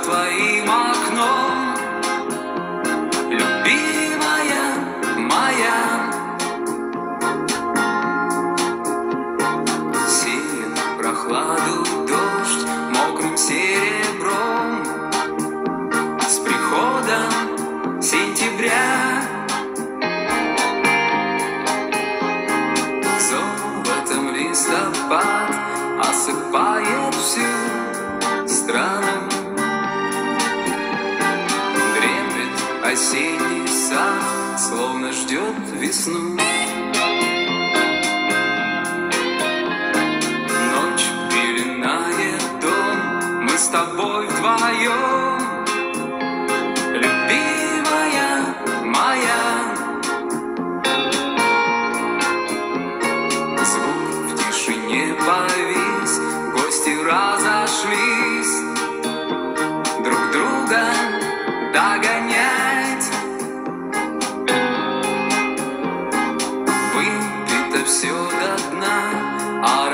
твоим окном, любимая моя. Сеет прохладу дождь мокрым серебром с приходом сентября. Золотом листопад осыпает всю страну. Дремлет осенний сад, словно ждет весну. Ночь пеленает дом, мы с тобой вдвоем, любимая моя. Звук в тишине повис, гости разошлись, друг друга догонять. Выпито все до дна, а